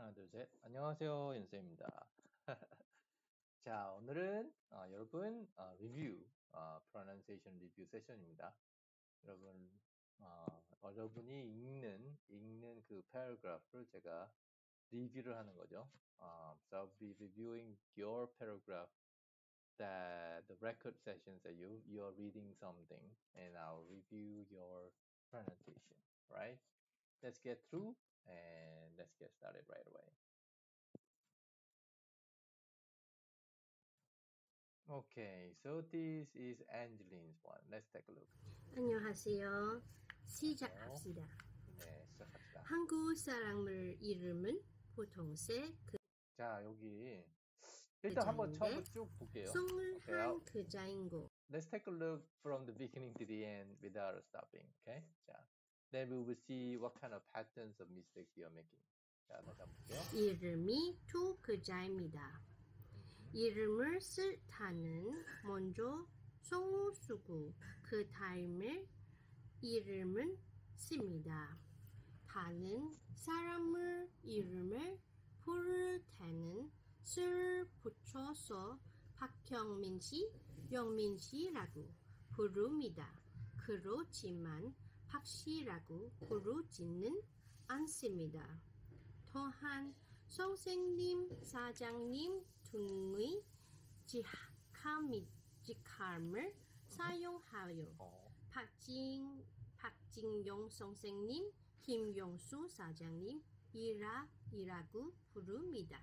하나, 둘, 셋. 안녕하세요, 윤쌤입니다. 자, 오늘은 여러분 리뷰, pronunciation 리뷰 세션입니다. 여러분, 여러분이 읽는 그 paragraph를 제가 리뷰를 하는 거죠. So I'll be reviewing your paragraph, that the record sessions that you're reading something, and I'll review your pronunciation. Right? Let's get through and let's get started right away. Okay, so this is Angeline's one. Let's take a look. 안녕하세요. 시작합시다. 네, 시작합시다. 한국 사람을 이름은 보통세 자, 여기 일단 한번 처음부터 쭉 볼게요. 송을 Okay, 한 그자인고. let's take a look from the beginning to the end without stopping. Okay? 자, then we will see what kind of patterns of mistakes you're making. 자, 다시 한번 볼게요. 이름이 두 글자입니다. 이름을 쓸 타는 먼저 송을 쓰고 그 다음에 이름을 씁니다. 다른 사람을 이름을 부를 때는 쓸 붙여서 박형민 씨, 영민 씨라고 부릅니다. 그렇지만 박 씨라고 부르지는 않습니다. 또한 선생님, 사장님 등의 직함을 사용하여 박진용 선생님, 김용수 사장님 이라고 부릅니다.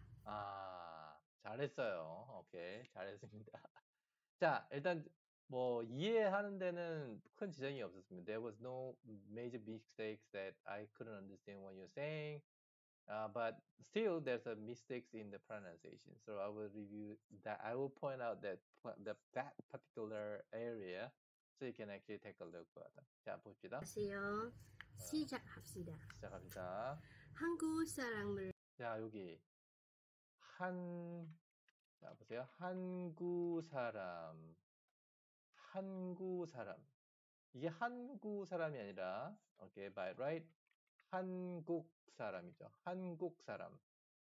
잘했어요. 오케이, 잘했습니다. 자, 일단 뭐 이해하는 데는 큰 지장이 없었습니다. There was no major mistakes that I couldn't understand what you're saying. But still, there's a mistakes in the pronunciation. So I will review that. I will point out that that particular area, so you can actually take a look further. 자, 봅시다. 안녕하세요. 시작합시다. 시작합니다. 한국 사람을 자, 여기 자, 보세요. 한국 사람. 이게 한국 사람이 아니라, okay, by right, 한국 사람이죠. 한국 사람.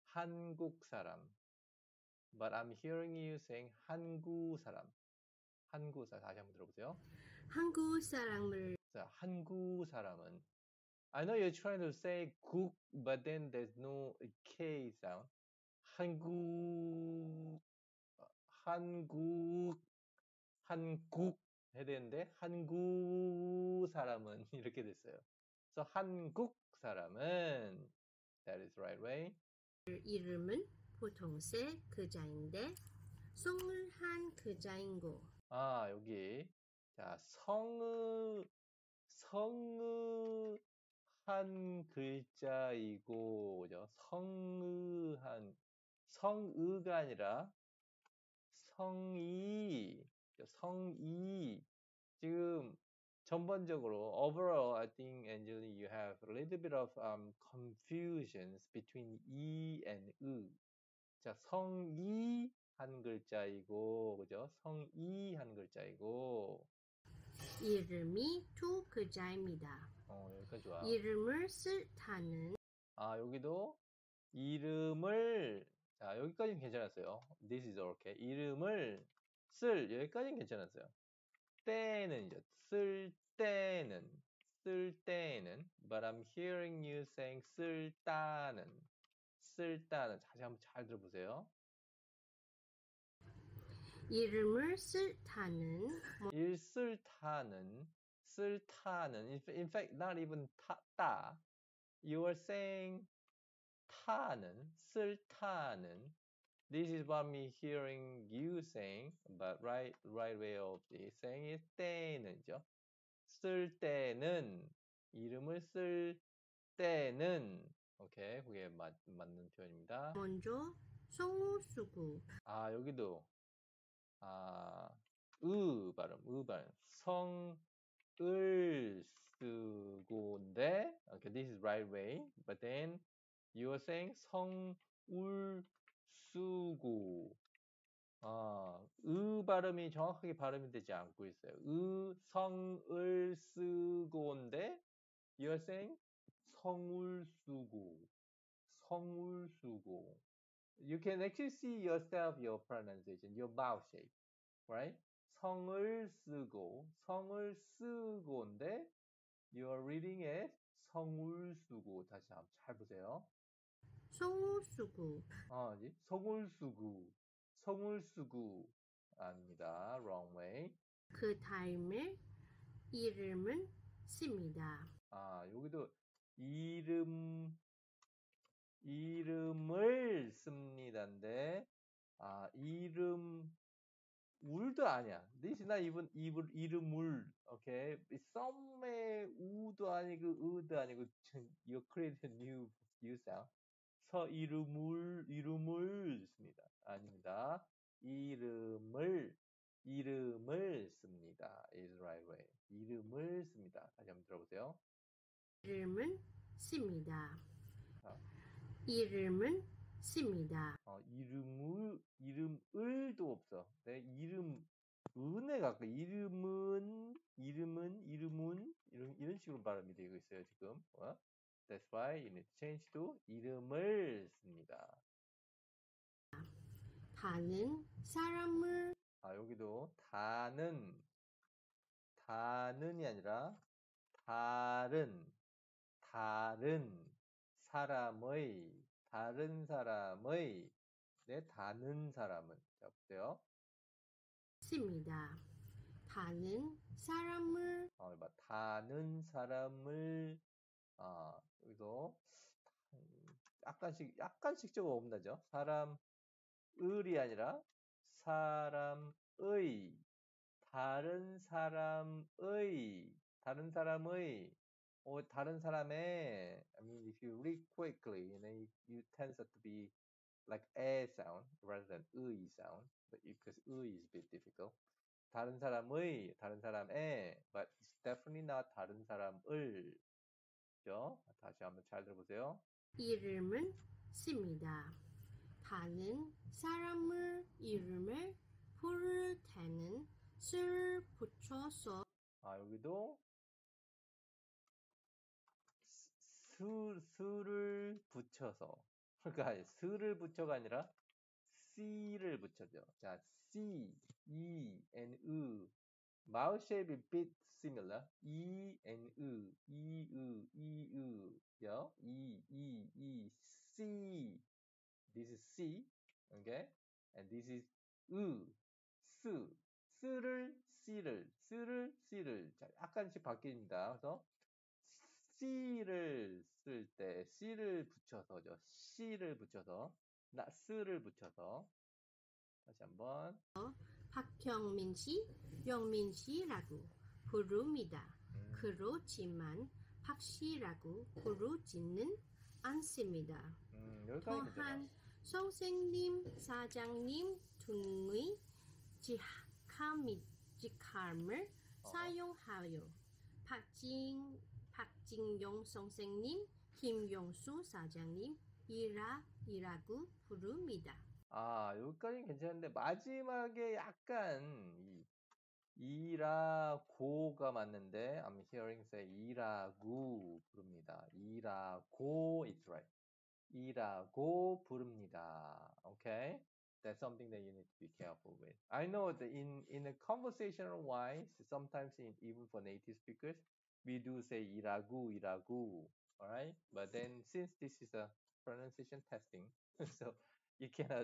But I'm hearing you saying 한국 사람. 다시 한번 들어보세요. 한국 사람을 자, 한국 사람은 I know you're trying to say 국, but then there's no K sound. 한국 해야 되는데 한국 사람은 이렇게 됐어요. So 한국 사람은 that is the right way. 이름은 보통세 글자인데 송을 한 글자인고. 여기 자 성의 한 글자이고, 그죠? 성의가 아니라 성이. 지금 전반적으로 overall, I think, Angeli, you have a little bit of confusions between 이 and 의. 자, 성이 한 글자이고, 그죠? 성이 한 글자이고. 이름이 두 글자입니다. 여기까지 좋아. 이름을 쓸 타는 여기도 이름을, 자, 여기까지는 괜찮았어요. This is okay. 이름을 쓸, 여기까지는 괜찮았어요. 때는이죠. 쓸 때는. But I'm hearing you saying 쓸 따는. 다시 한번 잘 들어보세요. 이름을 쓸 타는 쓸 타는. In fact, not even 따. You are saying 타는, 쓸 타는. This is what me hearing you saying, but right way of saying is 때는이죠. 쓸 때는, 이름을 쓸 때는. 오케이, 그게 맞는 표현입니다. 먼저 송을 쓰고 여기도 의 발음. 성을 쓰고인데, okay, this is right way, but then you are saying 성울 쓰고. 의 발음이 정확하게 발음이 되지 않고 있어요. 성을 쓰고인데 you are saying 성울 쓰고. 성울수고. You can actually see yourself, your pronunciation, your mouth shape, right? 성을 쓰고인데 you're reading it 성울수고. 다시 한번 잘 보세요. 송우수구. 성울수구 아닙니다. wrong way. 그 닮을 이름은 씁니다. 여기도 이름을 씁니다인데 울도 아니야. This is not even 이름을. Okay. 썸의 우도 아니고 으도 아니고 you create a new sound. 이름을 씁니다. 아닙니다. 이름을 씁니다. is right way. 이름을 씁니다. 다시 한번 들어보세요. 이름은 씁니다. 자, 이름은 씁니다. 이름을도 없어. 내 은에 가까 이런 식으로 발음이 되고 있어요, 지금. That's why you need to change to 이름을 씁니다. 다른 사람을 여기도 다는이 아니라 다른 사람의 다른 사람은 자 보세요. 씁니다. 다른 사람을 다른 사람을 여기도 약간씩 조금 어긋나죠. 사람을이 아니라 사람의 다른 사람의 다른 사람의 I mean if you read quickly you tend to be like a sound rather than sound but because is a bit difficult. 다른 사람의 but it's definitely not 다른 사람을 죠. 다시 한번 잘 들어보세요. 이름은 씁니다. 다른 사람을 이름을 부를 때는 술 붙여서 여기도 수를 붙여서 그러니까 스를 붙여가 아니라 c를 붙여죠. 자, c, e, and u mouth shape is a bit similar. e and u, 요. c. This is c, okay? And this is 스를 c를 자, 약간씩 바뀝니다. 그래서 c를 쓸 때 c를 붙여서죠. c를 붙여서 스를 붙여서 다시 한번 박형민 씨, 영민 씨라고 부릅니다. 그렇지만 박 씨라고 부르지는 않습니다. 또한 선생님, 사장님 등의 직함을 사용하여 박진용 선생님, 김용수 사장님 이라고 부릅니다. 여기까지는 괜찮은데 마지막에 약간 이라고가 맞는데 I'm hearing say 이라고 부릅니다. 이라고 it's right. 이라고 부릅니다. Okay? That's something that you need to be careful with. I know that in a conversational wise, sometimes even for native speakers, we do say 이라고. Alright? But then since this is a pronunciation testing, so you cannot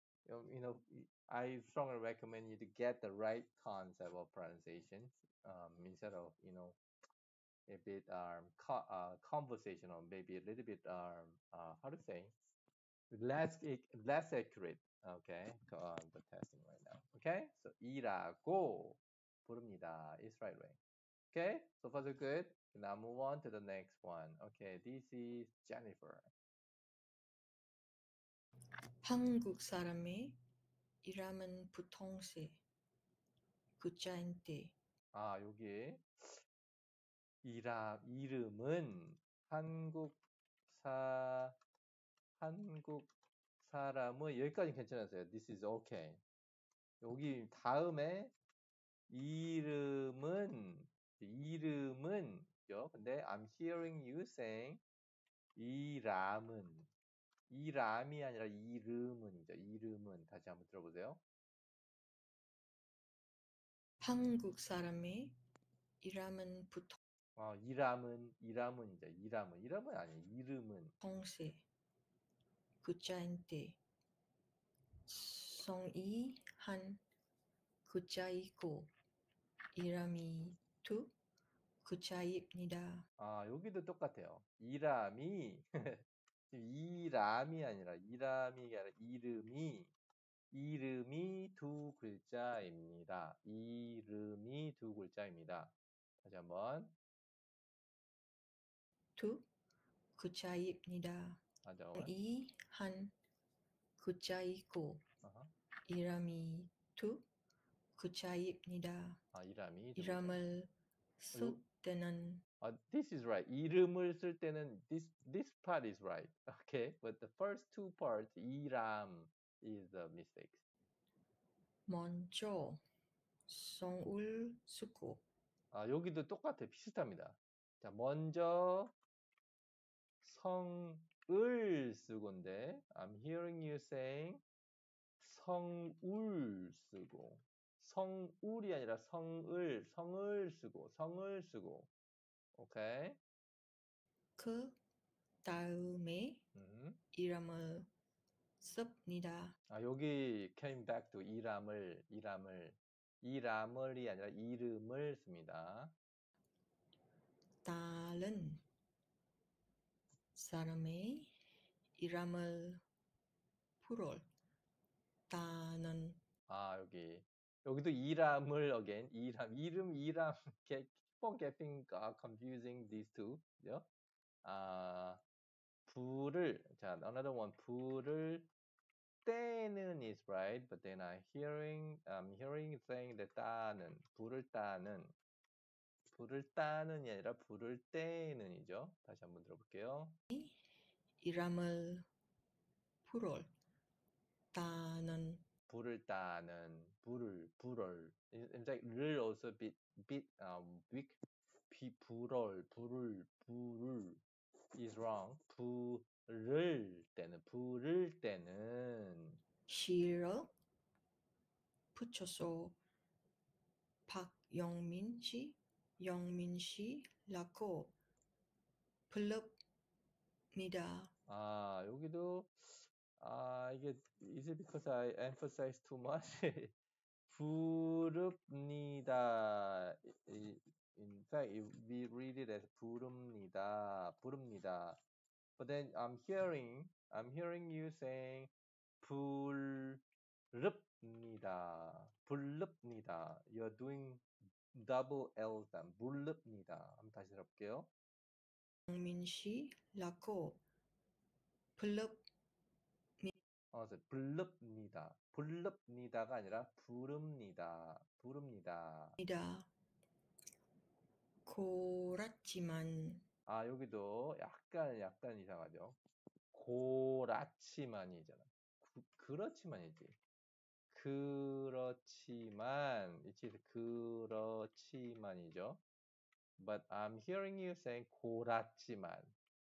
I strongly recommend you to get the right concept of pronunciation instead of a bit conversational, maybe a little bit how to say less accurate. Okay, the testing right now. Okay, so 이라고 부릅니다 is right way. Okay, so far so good. Now move on to the next one. Okay, this is Jennifer. 한국 사람이 이름은 부통시 구자인데 여기 이름은 한국 사람의 여기까지 괜찮았어요. This is okay. 여기 다음에 이름은요. 근데 I'm hearing you saying 이람은 이람이 아니라 이름은이죠. 이름은 다시 한번 들어보세요. 한국 사람의 이름은 이람은이죠. 이름은 아니에요. 이름은. 부통세 글자인데 성이 한 글자이고 이름이 두 글자입니다. 여기도 똑같아요. 이람이 이람이 아니라 이름이 두 글자입니다. 이름이 두 글자입니다. 다시 한번. 두 글자입니다. 잠깐만. 성이 한 글자이고 이름이 두 글자입니다. 이름이 두 글자. 이름을 쓸 때는 This is right. 이름을 쓸 때는 this part is right. Okay, but the first two parts 이람 is a mistake. 먼저 성을 쓰고 여기도 똑같아요. 비슷합니다. 자, 먼저 성을 쓰고인데 I'm hearing you saying 성울 쓰고 성울이 아니라 성을 쓰고 오케이. 그 다음에 이름을 씁니다. 여기 came back to 이람을이 아니라 이름을 씁니다. 다른 사람의 이름을 부를 다는 여기도 이람을 again 이름 keep on getting confusing these two. 그죠? another one 불을 때는 is right, but then I'm hearing saying that 불을 따는이 아니라 불을 때는이죠. 다시 한번 들어볼게요. 이름을 부를 다는 불을 따는 불을 in fact 를 also bit weak 불을 is wrong. 불을 때는 시를 붙여서 영민 씨라고 부릅니다. 여기도 이게 is it because I emphasize too much? 부릅니다. In fact, we read it as 부릅니다. But then I'm hearing you saying 부릅니다. You're doing double L sound. 부릅니다. 한번 다시 들어볼게요. 영민 씨라고 부릅니다가 아니라 부릅니다. 그렇지만 여기도 약간 이상하죠. 고라치만이잖아. 그렇지만이지. 그렇지만 그렇지만이죠. But I'm hearing you saying 고라치만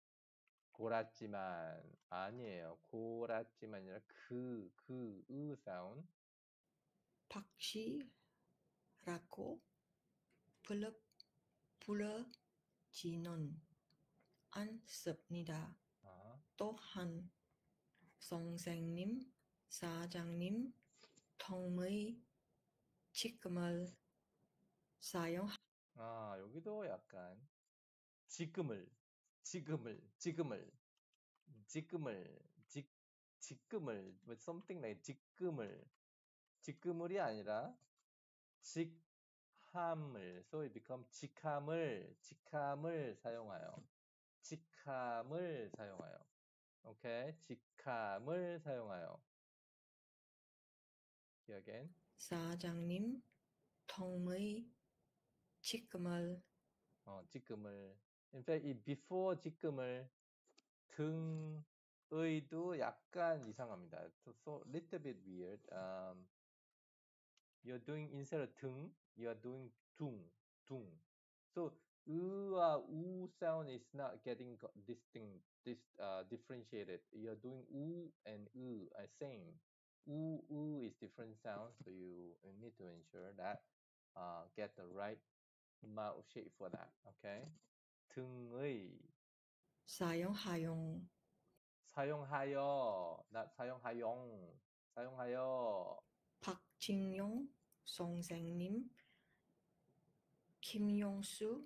아니에요. 고라치만이라 의 sound. 박씨라고 부르지는 않습니다. 또한 선생님, 사장님 통의 지금을 여기도 약간 지금을 with something like 지금을이 아니라 직함을, so it becomes 직함을 사용하여. 오케이, 직함을 사용하여. Here again. 사장님 통의 지금을 In fact, 이 before 지금을 등의도 약간 이상합니다. So little bit weird. You're doing instead of 등, you are doing 둥. So 으와 우 sound is not getting differentiated. You're doing u and same. U is different sound, so you need to ensure that get the right mouth shape for that. Okay. 등의 사용하용 사용하여, not 사용하용, 사용하여. 박진용 선생님, 김용수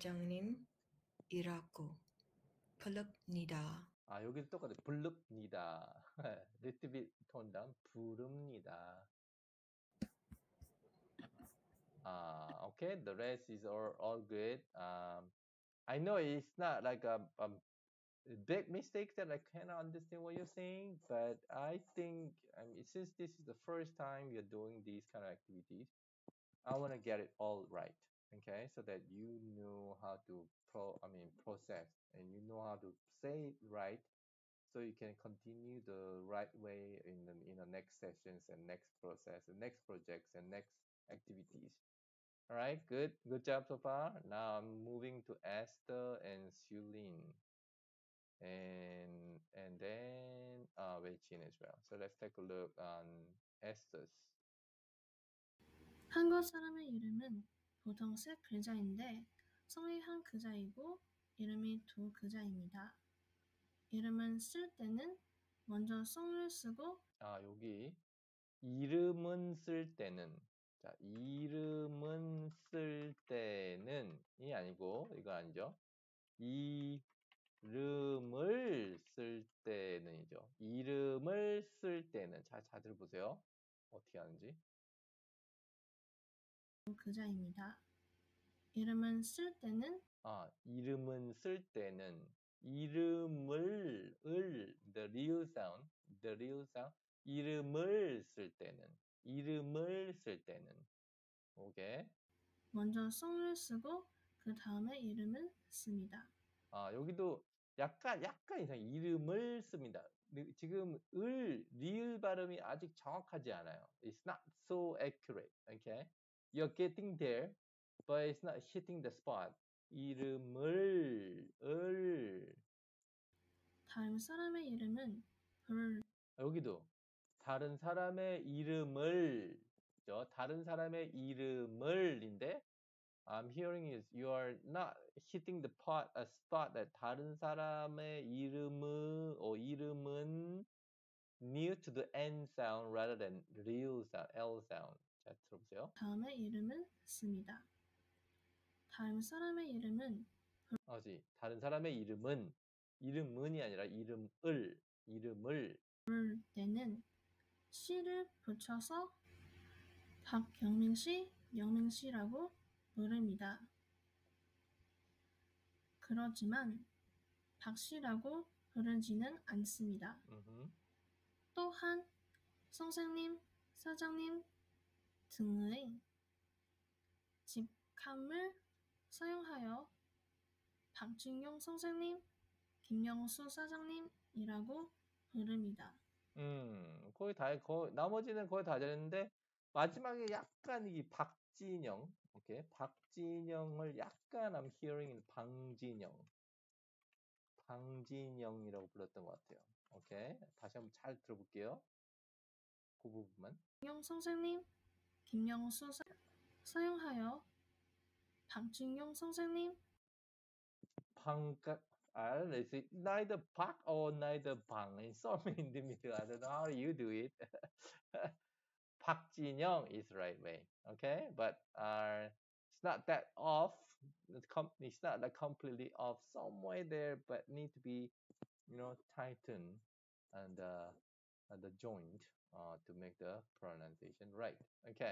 사장님이라고 부릅니다. 여기도 똑같아. 부릅니다. little bit tone down. 부릅니다. Okay, the rest is all good. I know it's not like a big mistake that I cannot understand what you're saying, but I think since this is the first time you're doing these kind of activities, I want to get it all right, okay, so that you know how to process, and you know how to say it right, so you can continue the right way in the next sessions and next process and next projects and next activities. All right, good job so far. Now I'm moving to Esther and Sulin, and then Wei Chin as well. So let's take a look on Esther's. 한국 사람의 이름은 보통 세 글자인데 성이 한 글자이고 이름이 두 글자입니다. 이름은 쓸 때는 먼저 성을 쓰고 여기 이름은 쓸 때는, 자, 이름은 쓸 때는 이 아니고 이거 아니죠. 이름을 쓸 때는이죠. 이름을 쓸 때는, 잘 들어보세요. 어떻게 하는지. 두 글자입니다. 이름은 쓸 때는 이름은 쓸 때는 이름을 the real sound 이름을 쓸 때는 오케이. 먼저 성을 쓰고 그 다음에 이름을 씁니다. 여기도 약간 이상 이름을 씁니다. 지금 리을 발음이 아직 정확하지 않아요. It's not so accurate. Okay, you're getting there, but it's not hitting the spot. 이름을 다른 사람의 이름은 여기도 다른 사람의 이름을 다른 사람의 이름을인데 I'm hearing is you are not hitting the spot that 다른 사람의 이름은 near to the N sound rather than real sound, L sound. 자, 들어보세요. 다음에 이름을 씁니다. 다른 사람의 이름은 다른 사람의 이름은이 아니라 이름을 부를 때는 씨를 붙여서 박경민 씨, 영민 씨라고 부릅니다. 그렇지만 박 씨라고 부르지는 않습니다. 또한 선생님, 사장님 등의 직함을 사용하여 박진용 선생님, 김영수 사장님이라고 부릅니다. 거의 다, 나머지는 거의 다 잘했는데 마지막에 약간 이 박진영, 오케이, 박진영을 약간 I'm hearing 방진영이라고 불렀던 것 같아요. 오케이, 다시 한번 잘 들어볼게요. 그 부분만. 박진용 선생님, 김영수 사용하여 박진용 선생님 Let's see, neither Park or neither Bang. It's somewhere in the middle. I don't know how you do it. 박진영 is the right way. Okay, but it's not that off. It's not that completely off. Somewhere there, but need to be, tightened and the joint to make the pronunciation right. Okay.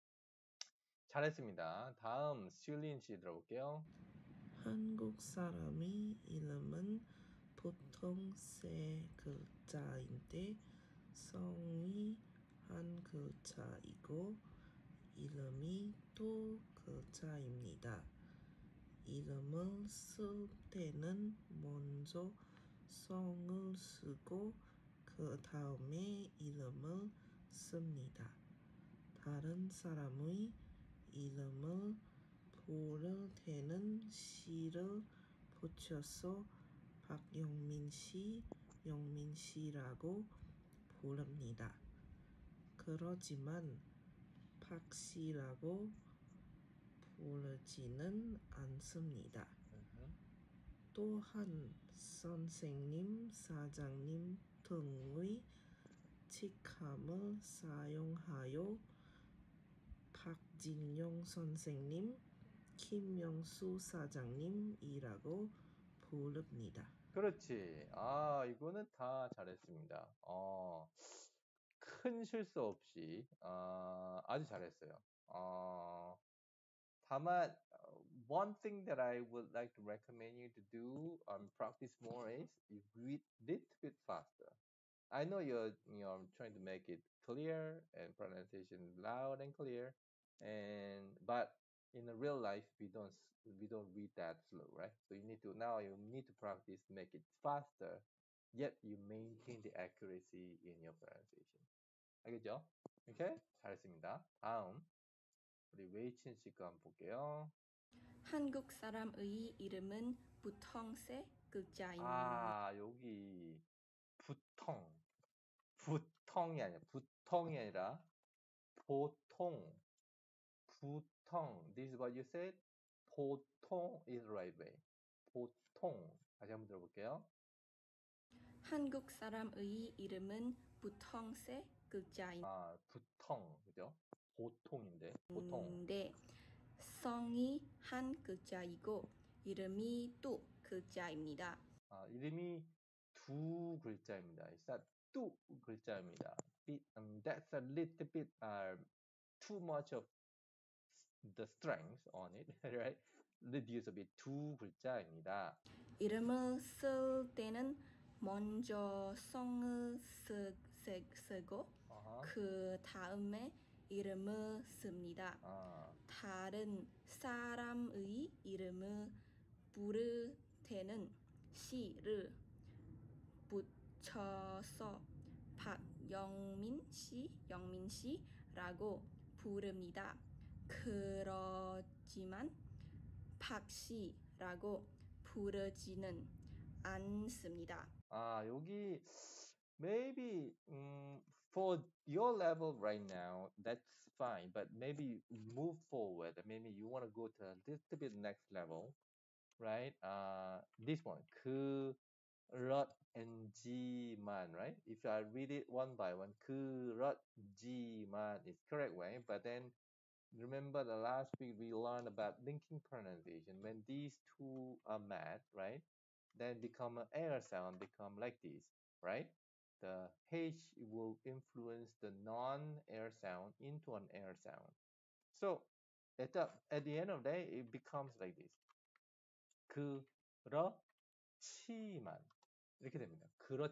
잘했습니다. 다음 슐린 씨 들어볼게요. 한국 사람의 이름은 보통 세 글자인데 성이 한 글자이고 이름이 두 글자입니다. 이름을 쓸 때는 먼저 성을 쓰고 그 다음에 이름을 씁니다. 다른 사람의 이름을 부를 때는 씨를 붙여서 박영민 씨, 영민 씨라고 부릅니다. 그렇지만 박 씨라고 부르지는 않습니다. 또한 선생님, 사장님 등의 직함을 사용하여 박진용 선생님, 김영수 사장님이라고 부릅니다. 그렇지. 아, 이거는 다 잘했습니다. 큰 실수 없이 아주 잘했어요. 다만 one thing that I would like to recommend you to do practice more is you read little bit faster. I know you're trying to make it clear and pronunciation loud and clear, but in the real life we don't read that slow, right? So you need to practice make it faster, yet you maintain the accuracy in your pronunciation. 알겠죠? 오케이? 잘했습니다. 다음 우리 웨이친 씨거 한번 볼게요. 한국 사람의 이름은 보통 세 글자입니다. 아, 여기 부통이 아니라 보통. This is what you said. 보통 is the right way. 보통. 다시 한번 들어볼게요. 한국 사람의 이름은 보통 세 글자입니다. 부통, 그죠? 보통인데, 보통. 성이 한 글자이고 이름이 두 글자입니다. 이름이 두 글자입니다. It's not 두 글자입니다. That's a little bit too much of the strength on it, right? Reduce a bit. 두 글자입니다. 이름을 쓸 때는 먼저 성을 쓰고 그 다음에 이름을 씁니다. 다른 사람의 이름을 부를 때는 씨를 붙여서 박영민 씨, 영민 씨라고 부릅니다. 그렇지만 박 씨라고 부르지는 않습니다. 여기 maybe for your level right now that's fine, but maybe move forward. Maybe you want to go to a little bit next level, right? This one 그렇지만, right? If I read it one by one, 그렇지만 is correct way, but then remember the last week we learned about linking pronunciation. When these two are met, right? Then become an air sound, become like this, right? The H will influence the non-air sound into an air sound. So at the end of the day, it becomes like this. 그렇지만 이렇게 됩니다.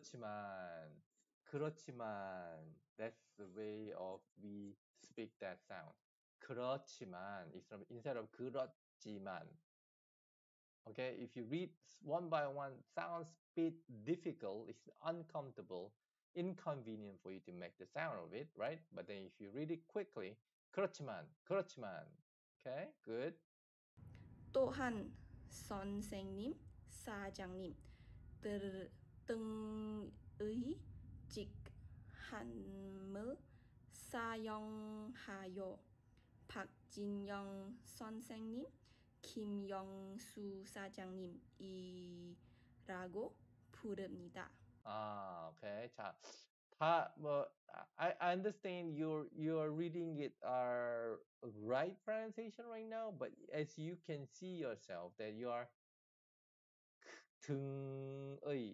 그렇지만 that's the way of we speak that sound. 그렇지만 instead of 그렇지만. Okay, if you read one by one, sounds bit difficult, it's uncomfortable, inconvenient for you to make the sound of it, right? But then if you read it quickly, 그렇지만. Okay, good. 또한 선생님, 사장님 등의 직함을 사용하여 박진영 선생님, 김영수 사장님이라고 부릅니다. Okay. 자, I understand you're reading it right pronunciation right now, but as you can see yourself that you are 등의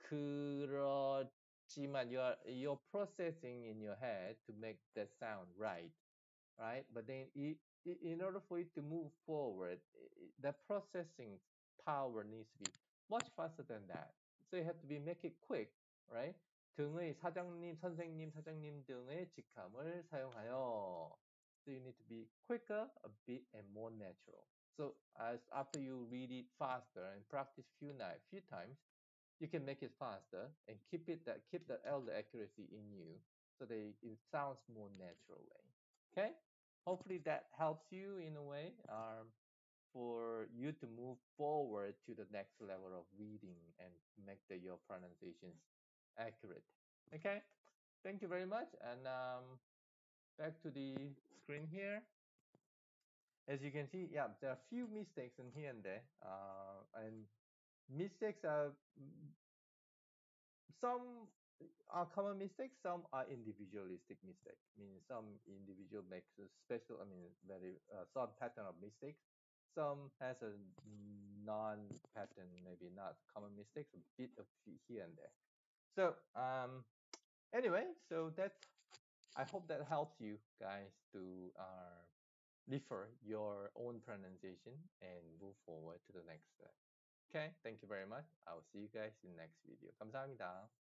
그렇지만 you're processing in your head to make that sound right? But then in order for it to move forward, the processing power needs to be much faster than that. So you have to make it quick, right? 등의 사장님, 선생님, 사장님 등의 직함을 사용하여. So you need to be quicker, a bit, and more natural. So after you read it faster and practice few times, you can make it faster and keep the elder accuracy in you, so that it sounds more natural way. Okay? Hopefully that helps you in a way. for you to move forward to the next level of reading and make your pronunciations accurate. Okay, thank you very much. And back to the screen here. As you can see, yeah, there are a few mistakes in here and there. And mistakes are some are common mistakes, some are individualistic mistakes. Meaning some individual makes a special, very some pattern of mistakes. Some has a non-pattern, maybe not common mistakes, a bit of here and there. So anyway, so that's, I hope that helps you guys to refer your own pronunciation and move forward to the next step. Okay, thank you very much. I will see you guys in the next video. 감사합니다.